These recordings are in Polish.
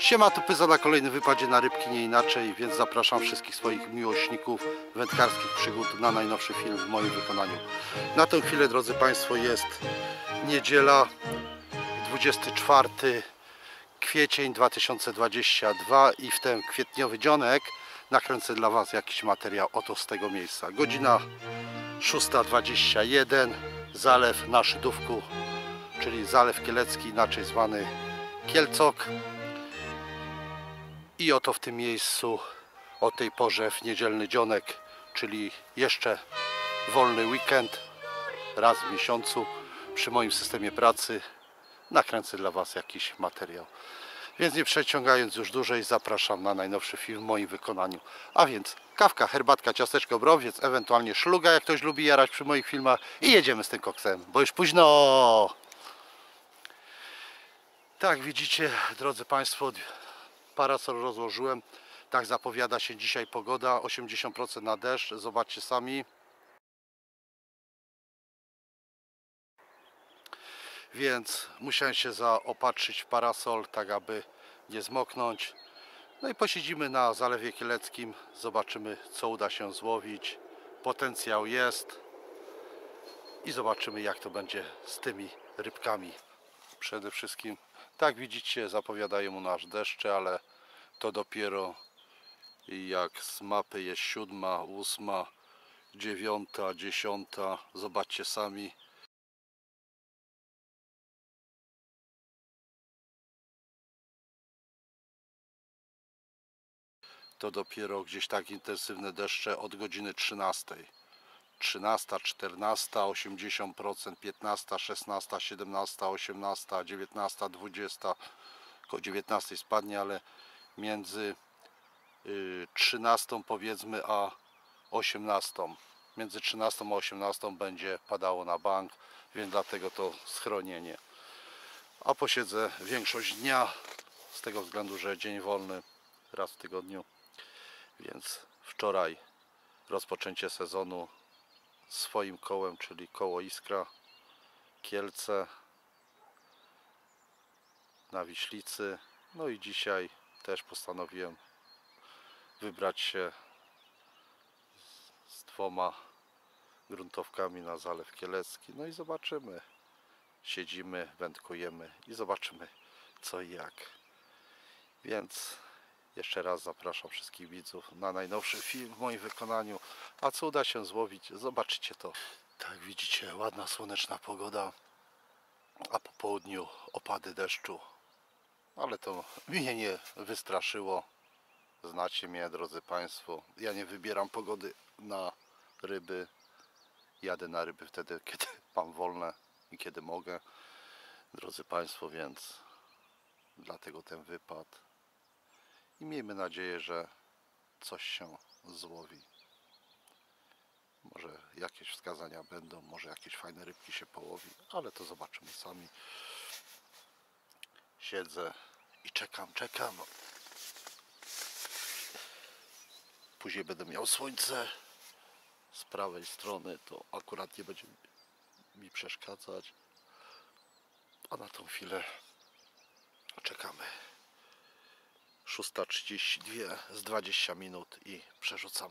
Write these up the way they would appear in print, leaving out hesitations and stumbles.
Siema, tu Pyza na kolejnym wypadzie na rybki, nie inaczej, więc zapraszam wszystkich swoich miłośników wędkarskich przygód na najnowszy film w moim wykonaniu. Na tę chwilę, drodzy Państwo, jest niedziela, 24 kwiecień 2022 i w ten kwietniowy dzionek nakręcę dla Was jakiś materiał oto z tego miejsca. Godzina 6:21, zalew na Szydówku, czyli Zalew Kielecki, inaczej zwany Kielcok. I oto w tym miejscu o tej porze w niedzielny dzionek, czyli jeszcze wolny weekend, raz w miesiącu przy moim systemie pracy nakręcę dla Was jakiś materiał. Więc nie przeciągając już dłużej, zapraszam na najnowszy film w moim wykonaniu. A więc kawka, herbatka, ciasteczko, browiec, ewentualnie szluga, jak ktoś lubi jarać przy moich filmach, i jedziemy z tym koksem, bo już późno. Tak, widzicie, drodzy Państwo, parasol rozłożyłem. Tak zapowiada się dzisiaj pogoda, 80% na deszcz, zobaczcie sami. Więc musiałem się zaopatrzyć w parasol, tak aby nie zmoknąć. No i posiedzimy na Zalewie Kieleckim, zobaczymy, co uda się złowić. Potencjał jest i zobaczymy, jak to będzie z tymi rybkami. Przede wszystkim, tak widzicie, zapowiadają u nas deszcze, ale to dopiero jak z mapy jest 7, 8, 9, 10. Zobaczcie sami. To dopiero gdzieś tak intensywne deszcze od godziny 13. 13, 14, 80%, 15, 16, 17, 18, 19, 20. Koło 19 spadnie, ale między 13 powiedzmy a 18. Między 13 a 18 będzie padało na bank, więc dlatego to schronienie. A posiedzę większość dnia z tego względu, że dzień wolny raz w tygodniu. Więc wczoraj rozpoczęcie sezonu swoim kołem, czyli koło Iskra Kielce na Wiślicy. No i dzisiaj też postanowiłem wybrać się z 2 gruntowkami na Zalew Kielecki. No i zobaczymy. Siedzimy, wędkujemy i zobaczymy, co i jak. Więc jeszcze raz zapraszam wszystkich widzów na najnowszy film w moim wykonaniu. A co uda się złowić, zobaczycie to. Tak, widzicie, ładna słoneczna pogoda, a po południu opady deszczu. Ale to mnie nie wystraszyło. Znacie mnie, drodzy Państwo. Ja nie wybieram pogody na ryby. Jadę na ryby wtedy, kiedy mam wolne i kiedy mogę, drodzy Państwo, więc dlatego ten wypad. I miejmy nadzieję, że coś się złowi. Może jakieś wskazania będą, może jakieś fajne rybki się połowi, ale to zobaczymy sami. Siedzę i czekam. Później będę miał słońce z prawej strony, to akurat nie będzie mi przeszkadzać. A na tą chwilę czekamy. 6:32 z 20 minut i przerzucam.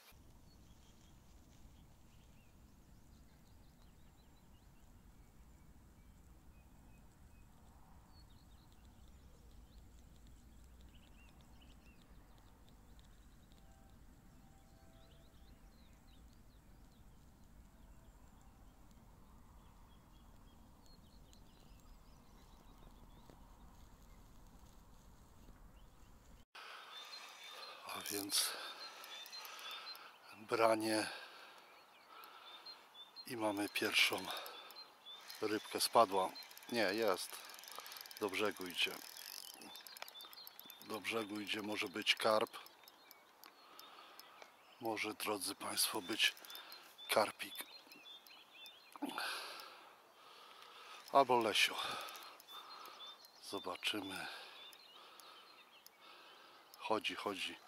A więc branie i mamy pierwszą rybkę. Spadła. Nie, jest. Do brzegu idzie. Do brzegu idzie, może być karp. Może, drodzy Państwo, być karpik. Albo lesio. Zobaczymy. Chodzi.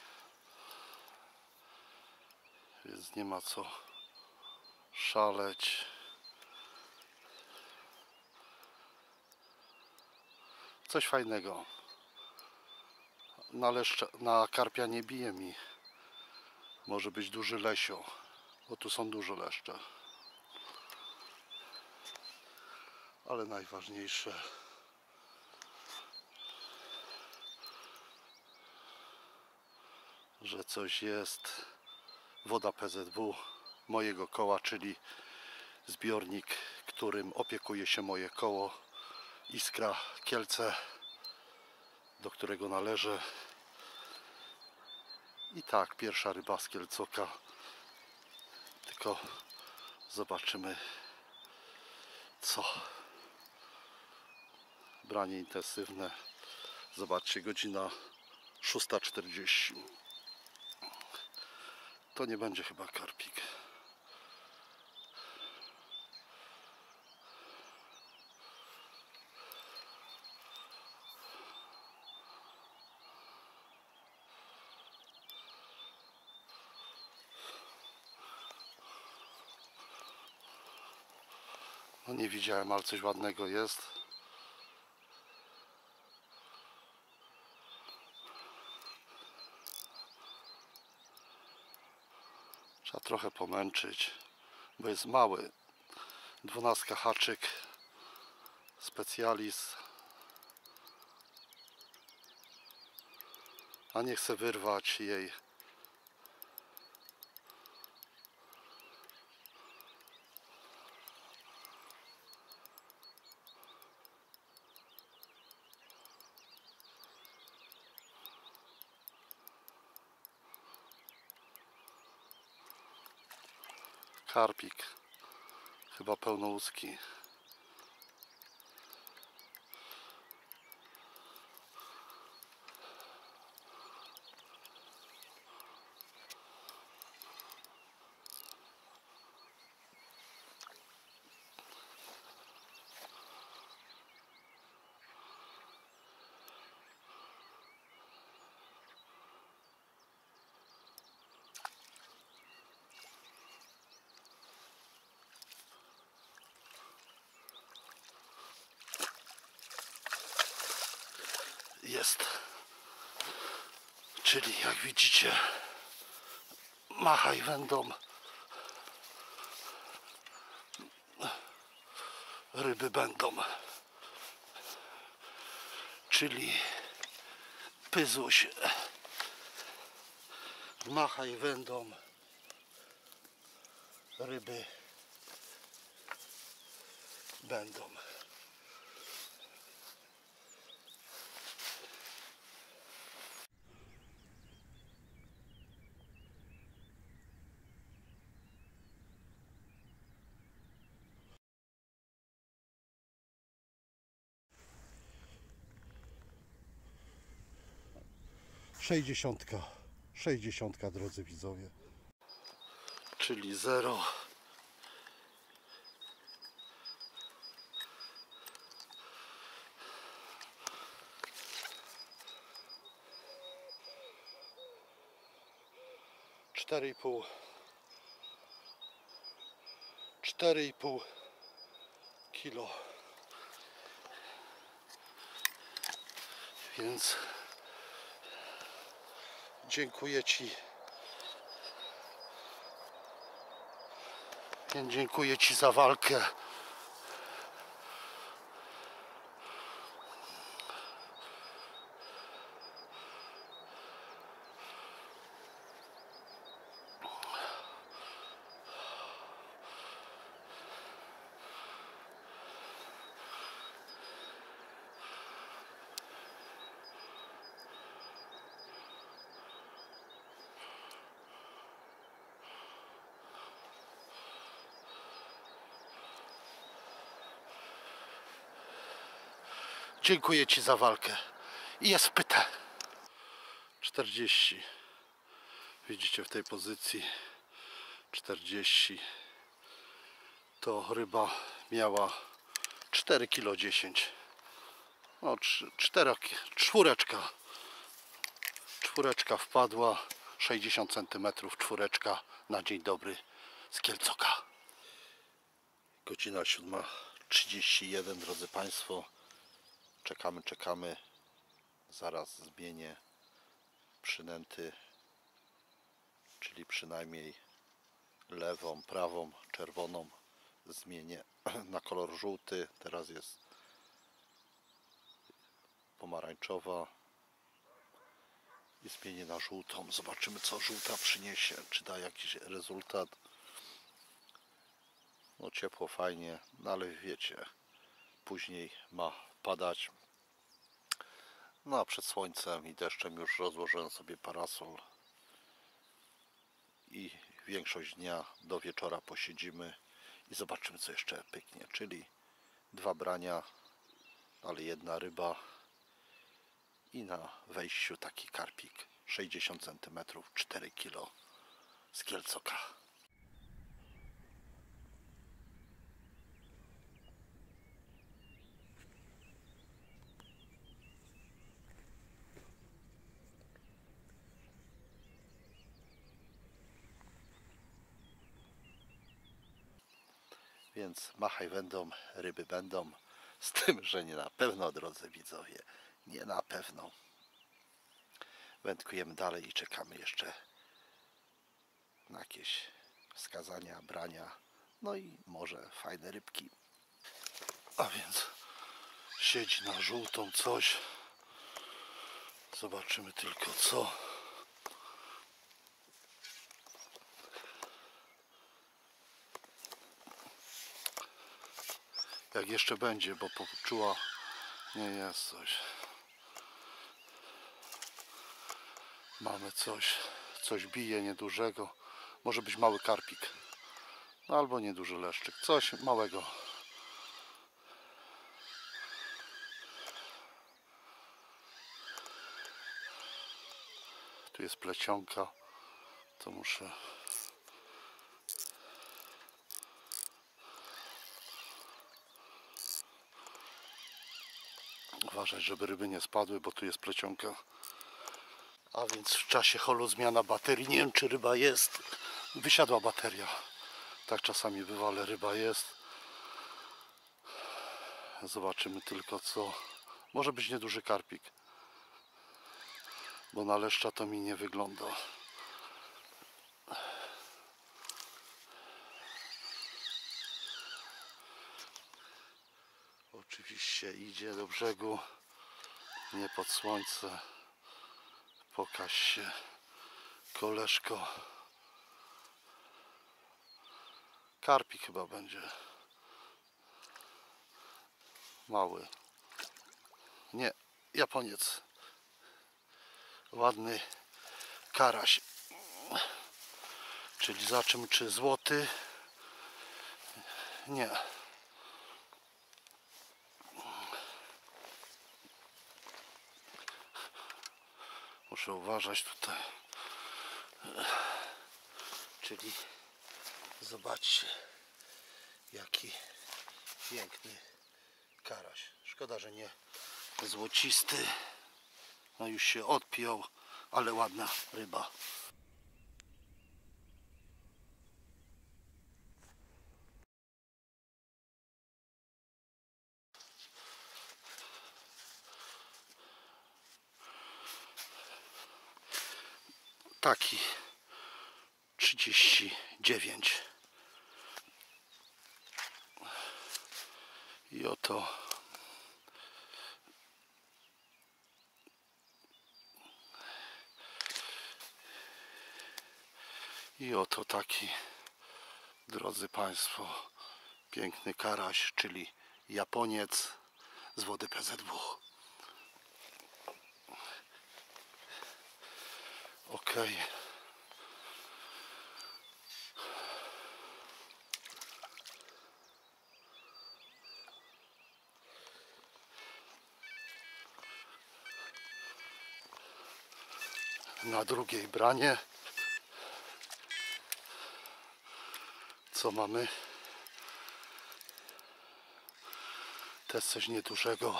Więc nie ma co szaleć. Coś fajnego. na karpia nie bije mi. Może być duży lesio, bo tu są duże leszcze. Ale najważniejsze, że coś jest. Woda PZW mojego koła, czyli zbiornik, którym opiekuje się moje koło Iskra Kielce, do którego należę. I tak, pierwsza ryba z Kielcoka. Tylko zobaczymy co. Branie intensywne. Zobaczcie, godzina 6:40. To nie będzie chyba karpik. No nie widziałem, ale coś ładnego jest. Trzeba trochę pomęczyć, bo jest mały. 12 haczyk, specjalis. A nie chcę wyrwać jej. Karpik, chyba pełnołuski. Jest. Czyli jak widzicie, machaj wędą. Ryby będą. Czyli pyzuś. Machaj wędą. Ryby będą. Sześćdziesiątka, drodzy widzowie. Czyli 0. Cztery i pół kilo. Więc dziękuję Ci. Dziękuję Ci za walkę. Dziękuję Ci za walkę. I jest pytę. 40. Widzicie w tej pozycji 40. To ryba miała 4 kg 10. No, czwóreczka wpadła. 60 cm czwóreczka na dzień dobry z Kielcoka. Godzina 7:31, drodzy Państwo. Czekamy. Zaraz zmienię przynęty, czyli przynajmniej lewą, prawą, czerwoną zmienię na kolor żółty. Teraz jest pomarańczowa i zmienię na żółtą. Zobaczymy, co żółta przyniesie, czy da jakiś rezultat. No ciepło, fajnie, no ale wiecie, później ma padać. No a przed słońcem i deszczem już rozłożyłem sobie parasol i większość dnia do wieczora posiedzimy i zobaczymy, co jeszcze pyknie, czyli 2 brania, ale 1 ryba i na wejściu taki karpik 60 cm, 4 kg z Kielcoka. Więc machaj będą, ryby będą, z tym, że nie na pewno, drodzy widzowie, nie na pewno. Wędkujemy dalej i czekamy jeszcze na jakieś wskazania, brania, no i może fajne rybki. A więc siedzi na żółtą coś, zobaczymy tylko co. Jak jeszcze będzie, bo poczuła, nie jest coś. Mamy coś bije niedużego, może być mały karpik, no albo nieduży leszczyk, coś małego. Tu jest plecionka, to muszę uważać, żeby ryby nie spadły, bo tu jest plecionka. A więc w czasie holu zmiana baterii. Nie wiem, czy ryba jest. Wysiadła bateria. Tak czasami bywa, ale ryba jest. Zobaczymy tylko co. Może być nieduży karpik, bo na leszcza to mi nie wygląda. Oczywiście idzie do brzegu. Nie pod słońce. Pokaż się, koleżko. Karpik chyba będzie. Mały. Nie, Japoniec. Ładny karaś. Czyli za czym, czy złoty? Nie. Muszę uważać tutaj. Czyli zobaczcie, jaki piękny karaś. Szkoda, że nie złocisty. No już się odpiął, ale ładna ryba. Taki 39. I oto taki, drodzy Państwo, piękny karaś, czyli Japoniec z wody PZW. Ok. Na drugiej branie co mamy? Też coś niedużego.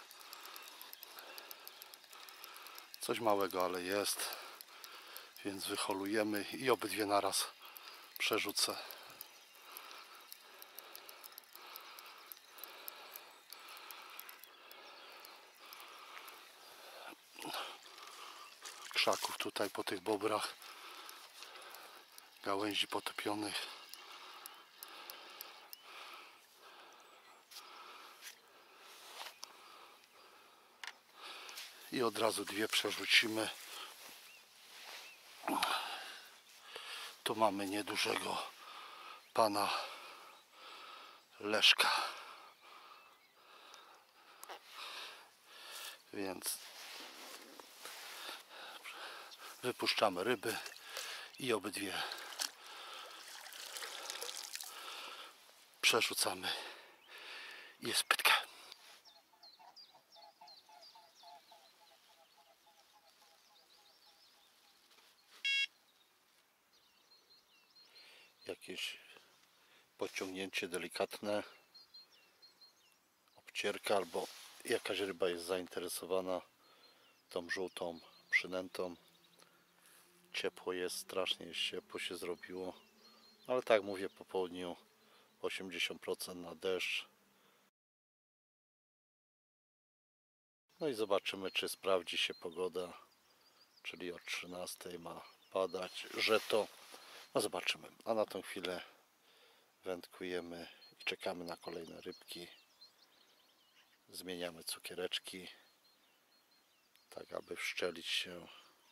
Coś małego, ale jest. Więc wyholujemy i obydwie naraz przerzucę. krzaków tutaj po tych bobrach, gałęzi potopionych. I od razu dwie przerzucimy. Tu mamy niedużego pana Leszka. Więc wypuszczamy ryby i obydwie przerzucamy. Jest pytka. Jakieś podciągnięcie delikatne, obcierka, albo jakaś ryba jest zainteresowana tą żółtą przynętą. Ciepło jest, strasznie jest ciepło się zrobiło, ale tak mówię, po południu 80% na deszcz. No i zobaczymy, czy sprawdzi się pogoda, czyli od 13 ma padać, że to, no zobaczymy. A na tą chwilę wędkujemy i czekamy na kolejne rybki. Zmieniamy cukiereczki, tak aby wszczelić się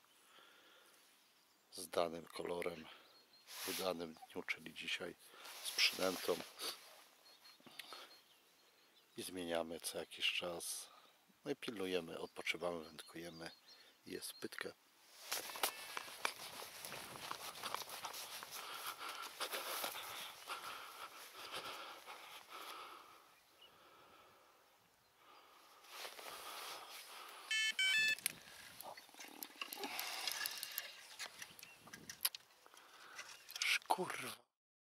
z danym kolorem w danym dniu, czyli dzisiaj z przynętą. I zmieniamy co jakiś czas. No i pilnujemy, odpoczywamy, wędkujemy i jest pytka. Kurwa.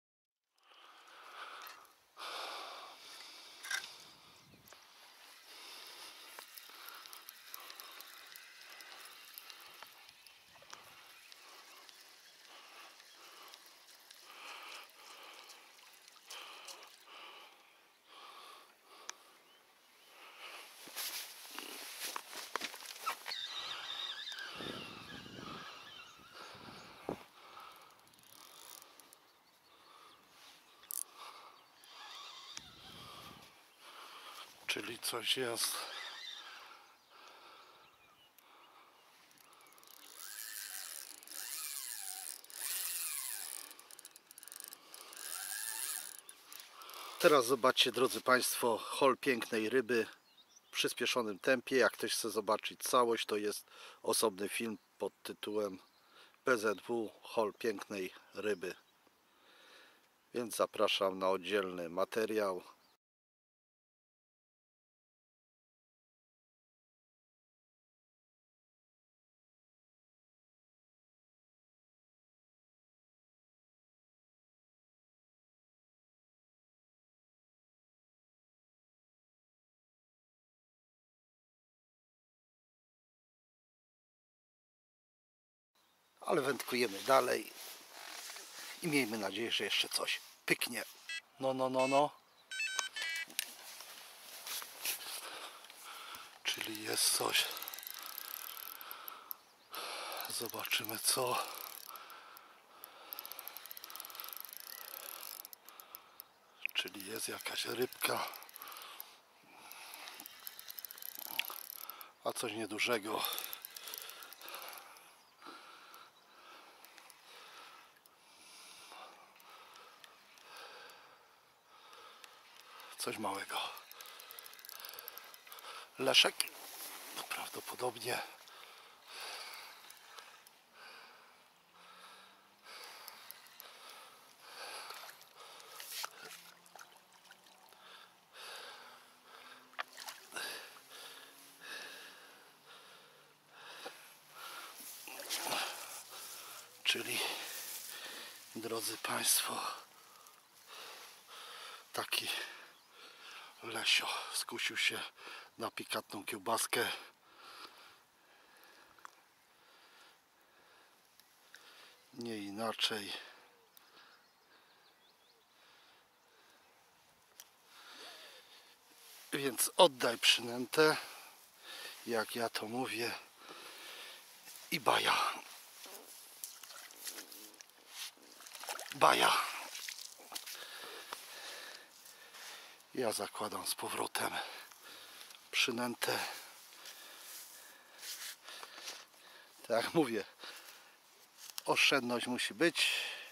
Czyli coś jest. Teraz zobaczcie, drodzy Państwo, haul pięknej ryby w przyspieszonym tempie. Jak ktoś chce zobaczyć całość, to jest osobny film pod tytułem PZW haul pięknej ryby. Więc zapraszam na oddzielny materiał. Ale wędkujemy dalej i miejmy nadzieję, że jeszcze coś pyknie. No. Czyli jest coś. Zobaczymy co. Czyli jest jakaś rybka. A coś niedużego. Coś małego. Leszek? No prawdopodobnie. Czyli, drodzy Państwo, taki Lesio skusił się na pikantną kiełbaskę. Nie inaczej. Więc oddaj przynętę, jak ja to mówię. i baja. Baja. Ja zakładam z powrotem przynętę. Tak jak mówię, oszczędność musi być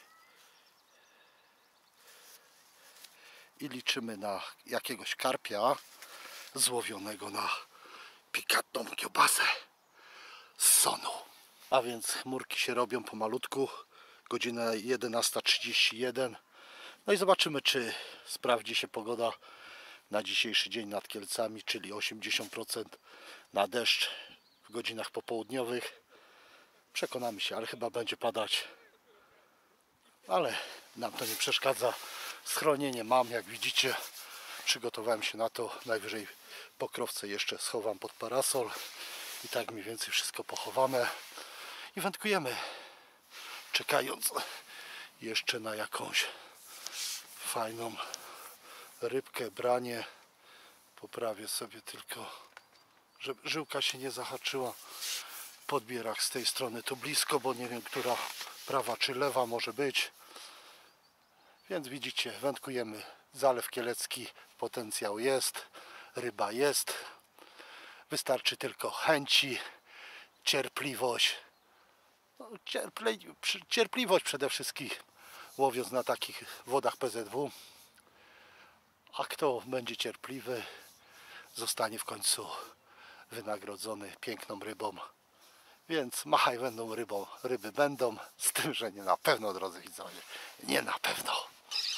i liczymy na jakiegoś karpia złowionego na pikantną kiełbasę z Sonu. A więc chmurki się robią pomalutku, godzina 11:31. No i zobaczymy, czy sprawdzi się pogoda na dzisiejszy dzień nad Kielcami, czyli 80% na deszcz w godzinach popołudniowych. Przekonamy się, ale chyba będzie padać. Ale nam to nie przeszkadza. Schronienie mam, jak widzicie. Przygotowałem się na to. Najwyżej pokrowce jeszcze schowam pod parasol. I tak mniej więcej wszystko pochowane. I wędkujemy. Czekając jeszcze na jakąś fajną rybkę, branie. Poprawię sobie tylko, żeby żyłka się nie zahaczyła. Podbierak z tej strony tu blisko, bo nie wiem, która prawa czy lewa może być. Więc widzicie, wędkujemy. Zalew Kielecki, potencjał jest, ryba jest. Wystarczy tylko chęci, cierpliwość. No, cierpliwość przede wszystkim, łowiąc na takich wodach PZW. A kto będzie cierpliwy, zostanie w końcu wynagrodzony piękną rybą. Więc machaj będą rybą, ryby będą, z tym, że nie na pewno, drodzy widzowie, nie na pewno.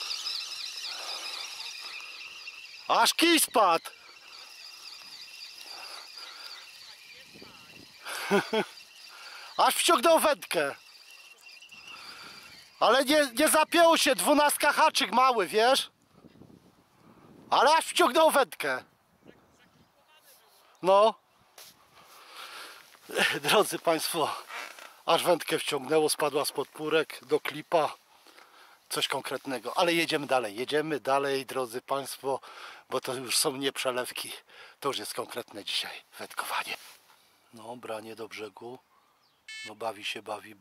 Aż kij spadł! Aż wciągnął wędkę. Ale nie zapięło się, 12 haczyk mały, wiesz? Ale aż wciągnął wędkę. No. Drodzy Państwo, aż wędkę wciągnęło, spadła spod pórek do klipa. Coś konkretnego, ale jedziemy dalej, drodzy Państwo, bo to już są nie przelewki, to już jest konkretne dzisiaj wędkowanie. No, branie do brzegu, no bawi się,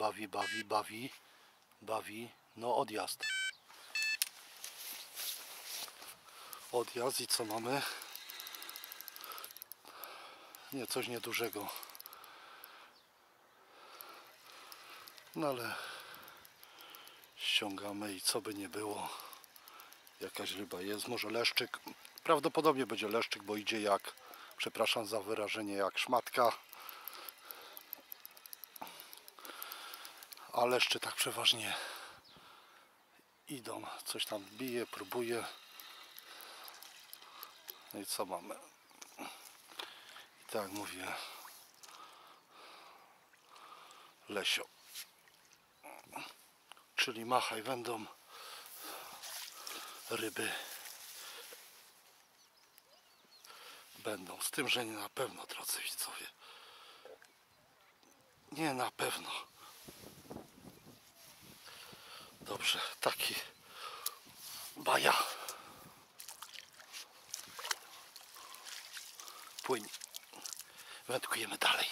bawi, no odjazd. Odjazd i co mamy? Nie, coś niedużego. No ale ściągamy i co by nie było, jakaś ryba jest, może leszczyk, prawdopodobnie będzie leszczyk, bo idzie jak, przepraszam za wyrażenie, jak szmatka, a leszcze tak przeważnie idą, coś tam bije, próbuje. No i co mamy? I tak mówię, lesio, czyli machaj będą ryby. Będą, z tym, że nie na pewno, drodzy widzowie. Nie na pewno. Dobrze, taki baja. Płyń. Wędkujemy dalej.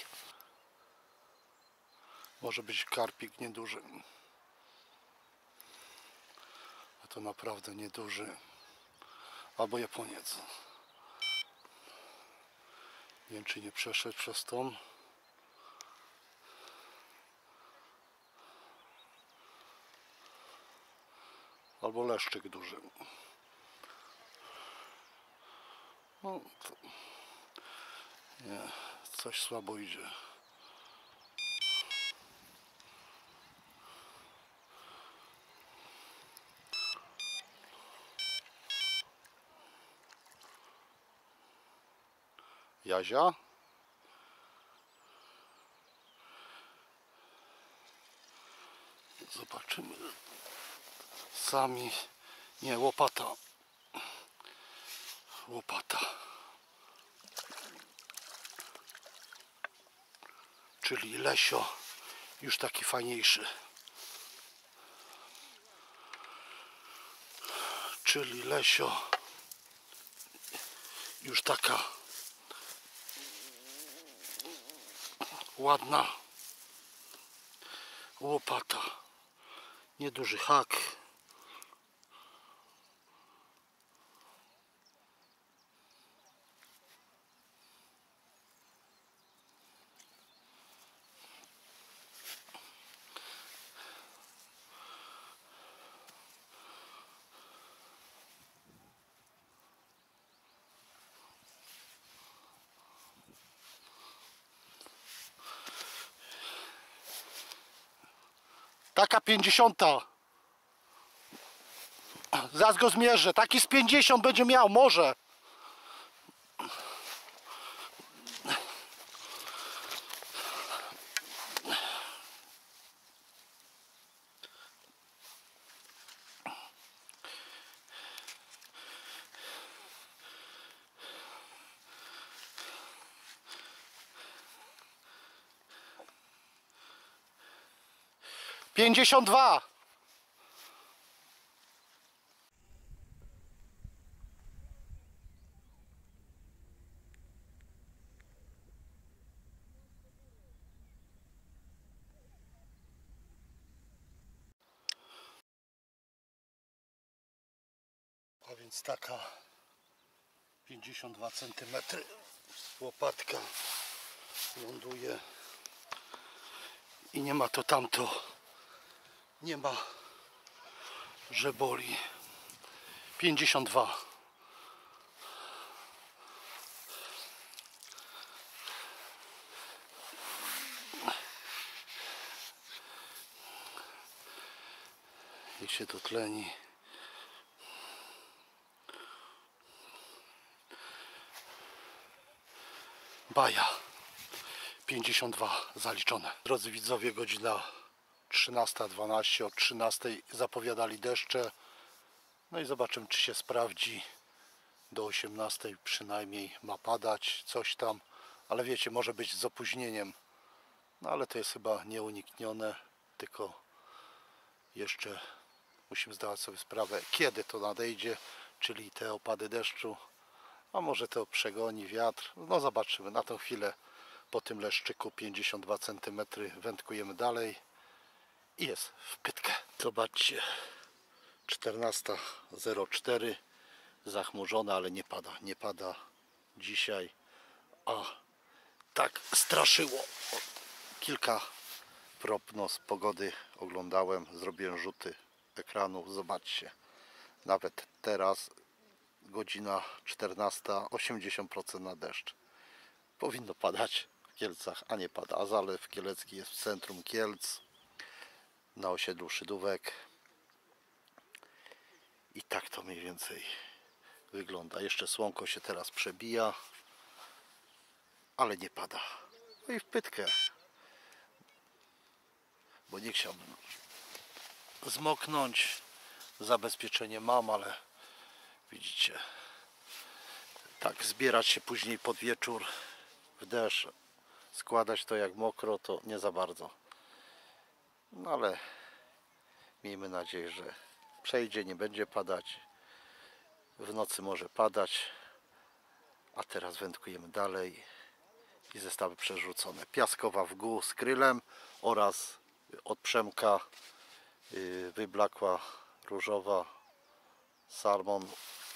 Może być karpik nieduży. A to naprawdę nieduży. Albo Japoniec. Nie wiem, czy nie przeszedł przez tą. Albo leszczyk duży. No, to... nie, coś słabo idzie. Jazia. Zobaczymy. Sami. Nie, łopata. Łopata. Czyli lesio. Już taki fajniejszy. Czyli lesio. Już taka ładna. łopata. Nieduży hak. Taka 50. Zaraz go zmierzę. Taki z 50 będzie miał, może. Pięćdziesiąt dwa. A więc taka 52 cm łopatka ląduje i nie ma to tamto, nie ma, że boli. 52. Niech się to tleni. Baja 52 zaliczone. Drodzy widzowie, godzina 13:12. Od 13:00 zapowiadali deszcze. No i zobaczymy, czy się sprawdzi. Do 18:00 przynajmniej ma padać coś tam, ale wiecie, może być z opóźnieniem. No ale to jest chyba nieuniknione, tylko jeszcze musimy zdawać sobie sprawę, kiedy to nadejdzie, czyli te opady deszczu. A może to przegoni wiatr, no zobaczymy. Na tą chwilę po tym leszczyku 52 cm wędkujemy dalej i jest w pytkę. Zobaczcie, 14:04, zachmurzone, ale nie pada dzisiaj, a tak straszyło. Kilka prognoz pogody oglądałem, zrobiłem rzuty ekranu, zobaczcie, nawet teraz godzina 14, 80% na deszcz. Powinno padać w Kielcach, a nie pada. A Zalew Kielecki jest w centrum Kielc, na osiedlu Szydówek. I tak to mniej więcej wygląda. Jeszcze słonko się teraz przebija, ale nie pada. No i w pytkę, bo nie chciałbym zmoknąć. Zabezpieczenie mam, ale widzicie, tak zbierać się później pod wieczór w deszcz, składać to jak mokro, to nie za bardzo. No ale miejmy nadzieję, że przejdzie, nie będzie padać. W nocy może padać, a teraz wędkujemy dalej i zestawy przerzucone. Piaskowa w GU z krylem oraz od Przemka wyblakła różowa salmon.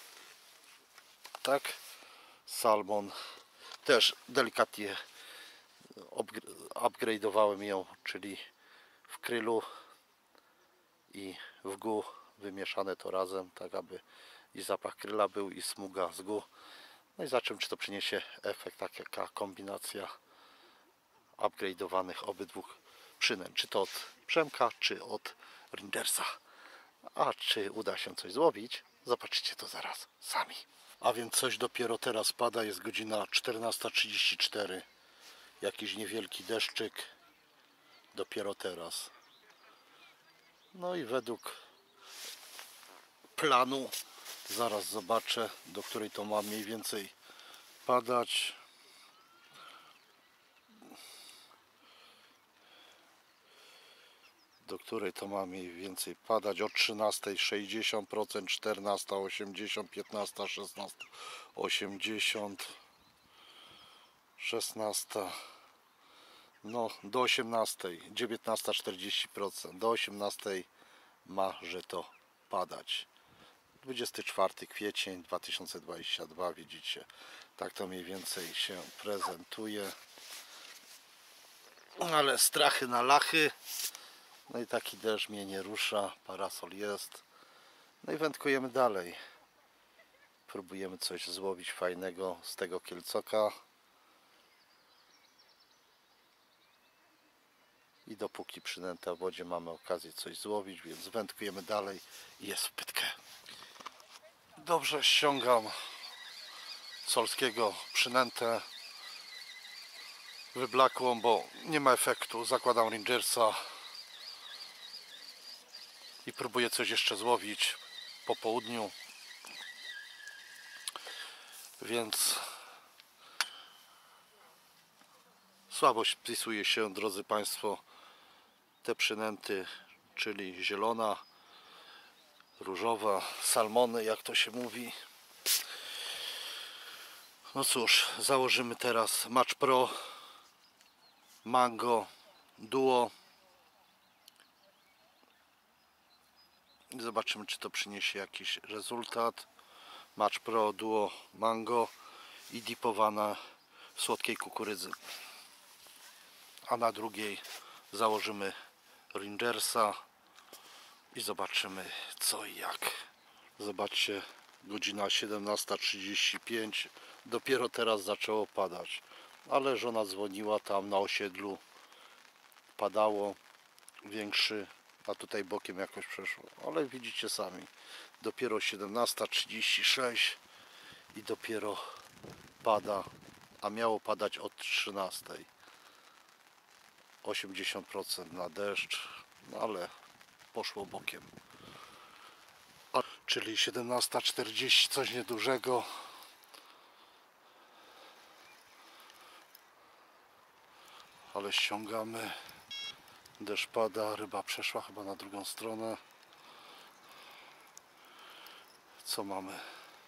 Tak, salmon też delikatnie upgrade'owałem ją, czyli w krylu i w GU wymieszane to razem, tak aby i zapach kryla był i smuga z GU. No i zobaczymy, czy to przyniesie efekt, taka kombinacja upgrade'owanych obydwu przynęt, czy to od Przemka, czy od Rindersa. A czy uda się coś złowić, zobaczycie to zaraz sami. A więc coś dopiero teraz pada, jest godzina 14:34. Jakiś niewielki deszczyk dopiero teraz. No i według planu, zaraz zobaczę, do której to ma mniej więcej padać. Do której to ma mniej więcej padać. Od 13:60%, 14:80, 15, 16, 80, 16, No do 18, 19,40%. Do 18 ma, że to padać. 24 kwiecień 2022, widzicie, tak to mniej więcej się prezentuje. Ale strachy na lachy. No i taki deszcz mnie nie rusza, parasol jest. No i wędkujemy dalej. Próbujemy coś złowić fajnego z tego kielcoka. I dopóki przynęta w wodzie mamy okazję coś złowić, więc wędkujemy dalej i jest w pytkę. Dobrze, ściągam Solskiego przynętę wyblakłą, bo nie ma efektu. Zakładam Rangersa i próbuję coś jeszcze złowić po południu. Więc słabo wpisuje się, drodzy Państwo, te przynęty, czyli zielona, różowa, salmony, jak to się mówi. No cóż, założymy teraz Match Pro Mango Duo i zobaczymy, czy to przyniesie jakiś rezultat. Match Pro Duo Mango i dipowana w słodkiej kukurydzy. A na drugiej założymy Rangersa i zobaczymy co i jak. Zobaczcie, godzina 17:35, dopiero teraz zaczęło padać, ale żona dzwoniła, tam na osiedlu padało większy, a tutaj bokiem jakoś przeszło, ale widzicie sami, dopiero 17:36 i dopiero pada, a miało padać od 13:00. 80% na deszcz, no ale poszło bokiem. Czyli 17:40, coś niedużego. Ale ściągamy. Deszcz pada, ryba przeszła chyba na drugą stronę. Co mamy?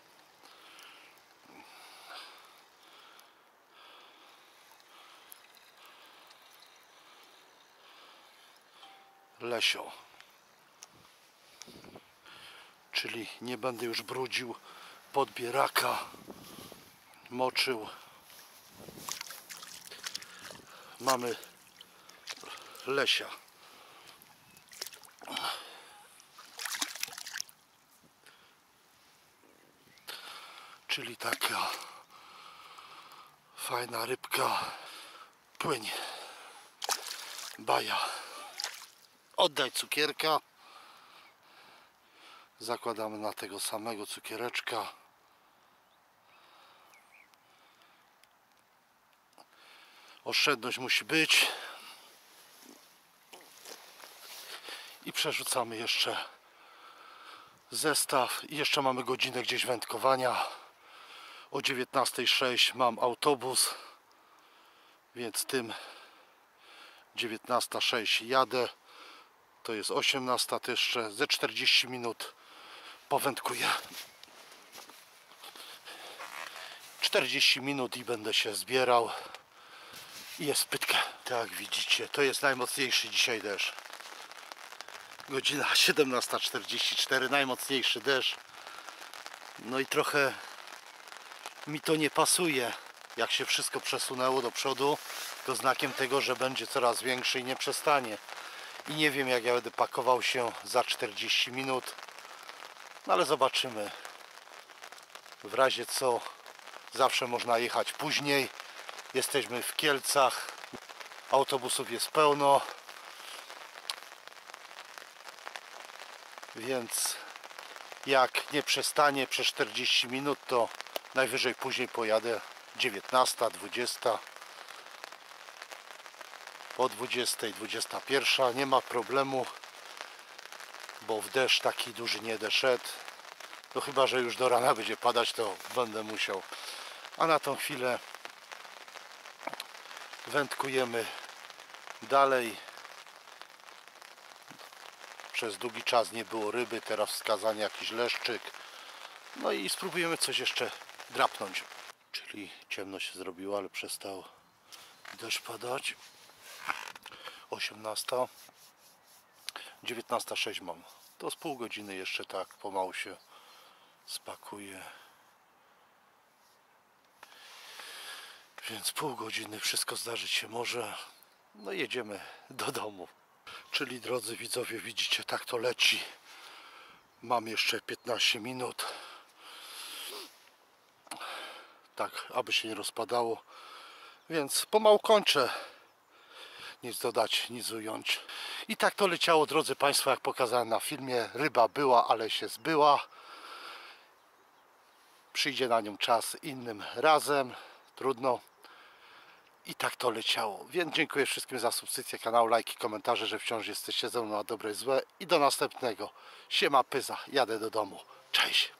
Lesio. Czyli nie będę już brudził podbieraka, moczył. Mamy lesia. Czyli taka fajna rybka. Płyń. Baja. Oddaj cukierka. Zakładamy na tego samego cukiereczka. Oszczędność musi być. I przerzucamy jeszcze zestaw. I jeszcze mamy godzinę gdzieś wędkowania. O 19:06 mam autobus. Więc tym 19:06 jadę. To jest 18, to jeszcze ze 40 minut powędkuję. 40 minut i będę się zbierał. I jest pytka. Tak widzicie, to jest najmocniejszy dzisiaj deszcz. Godzina 17:44, najmocniejszy deszcz. No i trochę mi to nie pasuje. Jak się wszystko przesunęło do przodu, to znakiem tego, że będzie coraz większy i nie przestanie. I nie wiem, jak ja będę pakował się za 40 minut. No ale zobaczymy. W razie co, zawsze można jechać później. Jesteśmy w Kielcach. Autobusów jest pełno. Więc jak nie przestanie przez 40 minut, to najwyżej później pojadę 19, 20. Po 20, 21. Nie ma problemu, bo w deszcz taki duży nie będę szedł. No chyba, że już do rana będzie padać, to będę musiał. A na tą chwilę wędkujemy dalej. Przez długi czas nie było ryby, teraz wskazanie jakiś leszczyk. No i spróbujemy coś jeszcze drapnąć. Czyli ciemno się zrobiło, ale przestał deszcz padać. 18. 19:06 mam. To z pół godziny jeszcze tak pomału się spakuje. Więc pół godziny wszystko zdarzyć się może. No jedziemy do domu. Czyli drodzy widzowie, widzicie, tak to leci. Mam jeszcze 15 minut. Tak, aby się nie rozpadało. Więc pomału kończę. Nic dodać, nic ująć. I tak to leciało, drodzy Państwo, jak pokazałem na filmie. Ryba była, ale się zbyła. Przyjdzie na nią czas innym razem. Trudno. I tak to leciało. Więc dziękuję wszystkim za subskrypcję kanału, lajki, komentarze, że wciąż jesteście ze mną na dobre i złe. I do następnego. Siema pyza, jadę do domu. Cześć.